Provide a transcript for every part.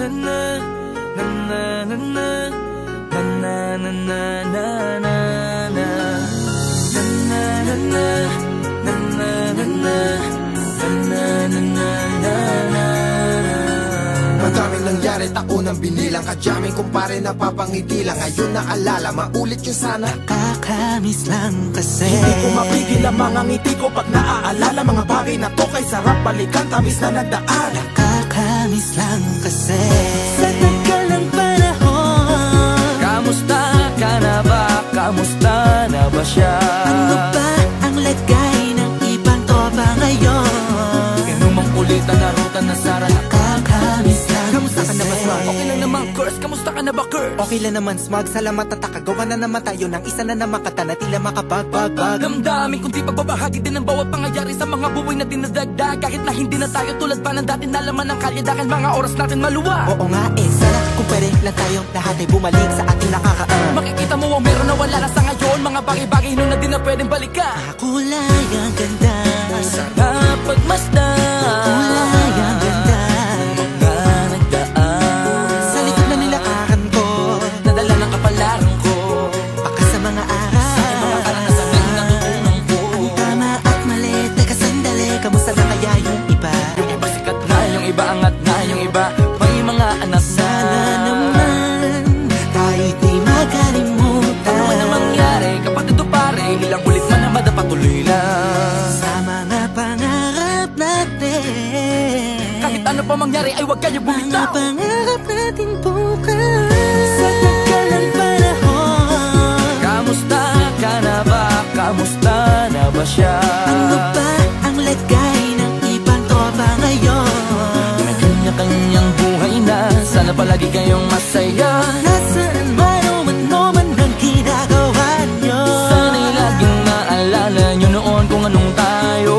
Madaming nangyari, taunang binilang, kadyaming kumpare napapangiti lang. Ngayon naalala, maulit yung sana. Nakakamiss lang kasi hindi ko mapigil ang mga ngiti ko pag naaalala. Mga bagay na to kay sarap balikan, tamis na nagdaan. Nakakamiss lang kasi sa tagal ng panahon. Kamusta ka na ba? Kamusta na ba siya? Ano ba ang lagay ng ibang tropa ngayon? Inumang kulitan na rutan na sara. Nakakamiss lang. Kamusta ka na ba, Smug? Okay lang naman, Curse. Kamusta ka na ba, Curse? Okay lang naman, Smug. Salamat at nakagawa na naman tayo ng isa na naman kata na tila makapagbag. Damdamin kundi pagbabahagi din ng bawat pangyayari sa mga buhay na dinadagdag. Kahit na hindi na tayo tulad pa ng dati na laman ng kalye dahil mga oras natin maluwag. Oo nga sana kung pwede lang tayong lahat ay bumalik sa ating nakakaan. Makikita mo ang meron na wala na sa ngayon. Mga bagay-bagay nun na di na pwedeng balikan. Kulay ang ganda, Sarap pagmasdan. kulay ang ganda. Mga nagdaan Sa likod na nilakaran ko, nadala ng kapalaran ko. Baka sa mga aral, Mga karanasan ang natutunan ko. ang tama at mali. Teka sandali, kamusta na kaya yung iba? Yung iba sikat na, yung iba angat na, yung iba may mga anak na. Sana naman tayo'y di makalimutan. Ano man ang mangyari, kapatid o pare, ilang ulit man na madapatuloy lang. Sa mga pangarap natin, Kahit ano pa mangyari ay huwag kayo mga bumitaw. pangarap natin bukas. Sa tagal ng panahon, Kamusta ka na ba? Kamusta na ba siya? ano ba ang lagay ng ibang tropa ngayon? May kanya-kanyang buhay na, sana palagi kayong masaya. Nasaan man o man ang ginagawa nyo? Sana'y laging maalala nyo noon kung anong tayo.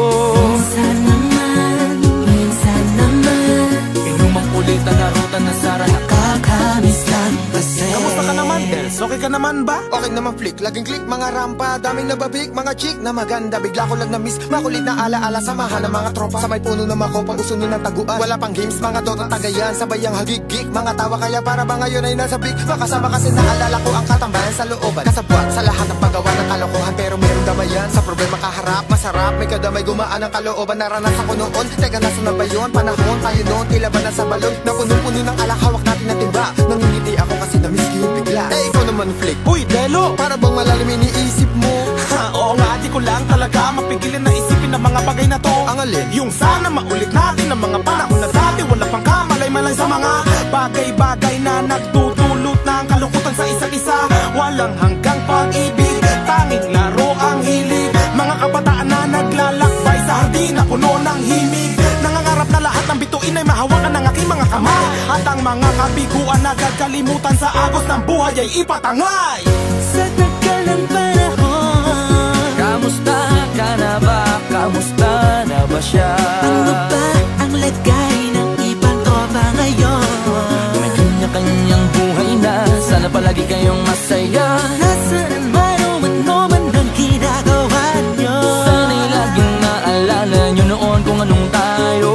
Minsan naman Inumang kulitan na rutan na sara. nakakamiss lang kasi. kamusta ka naman, Dels? Okay ka naman ba? Okay naman flick, laging click, mga rampa, daming nababik, mga chick na maganda. Bigla ko lang na-miss, makulit na alaala, samahan ng mga tropa. Sa may puno na makopa, uso nun ng taguan. Wala pang games, mga dota tagayan, sabay ang hagigik, mga tawa kaya para ba ngayon ay nasa big. Makasama kasi naalala ko ang katambayan sa looban. Kasabwat sa lahat ng paggawa ng kalokohan, pero merong damayan. Sa problema kaharap, masarap, may kadamay gumaan ang kalooban. Naranasan ko noon, teka nasa na ba yun? Panahon tayo noon, tila ba nasa balon? Na punong-puno ng alak, hawak natin na timba. Nangingiti ako kasi na-miss ko yung bigla. Eh ikaw naman flick, Uy, Delo! para bang malalim iniisip mo? Ha, oo nga, di ko lang talaga mapigilin na isipin ang mga bagay na to. Ang alin? Yung sana maulit natin ang mga panahon na dati. Wala pang kamalay-malay sa mga bagay-bagay na nagdudulot ng kalungkutan sa isa't isa. Walang hanggang pag-ibig, tanging laro ang hilig. Mga kabataan na naglalakbay sa hardin na puno ng himig. Nangangarap na lahat ng bituin ay mahawakan ng aking mga kamay. At ang mga kabiguan na gagalimutan sa agos ng buhay ay ipatangay. Sa tagal ng panahon, Kamusta ka na ba? Kamusta na ba siya? ano ba ang lagay ng ibang tropa ngayon? May kanya-kanyang buhay na, sana palagi kayong masaya. Nasaan man o man ang ginagawa nyo? Sana'y laging maalala nyo noon kung anong tayo.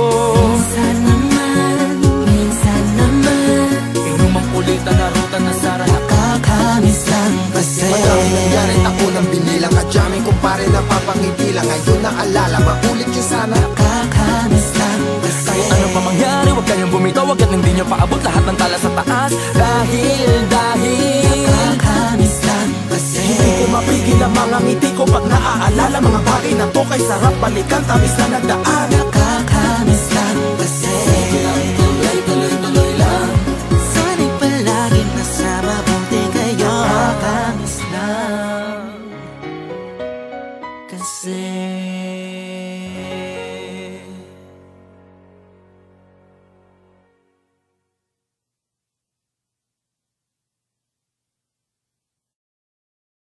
Minsan naman Inumang kulitan na rutan na sara. nakakamiss lang kasi. Madaming nangyari, taunang binilang, kadyaming kumpare napapangiti lang. Ngayon naalala, maulit yung sana. Nakakamiss lang kasi. Kahit ano pa mangyari, huwag kayong bumitaw. Agad hindi nyo paabot lahat ng tala sa taas. Dahil Nakakamiss lang kasi. Hindi ko mapigil ang mga ngiti ko pag naaalala. Mga bagay na to kay sarap balikan, tamis na nagdaan. Nakakamiss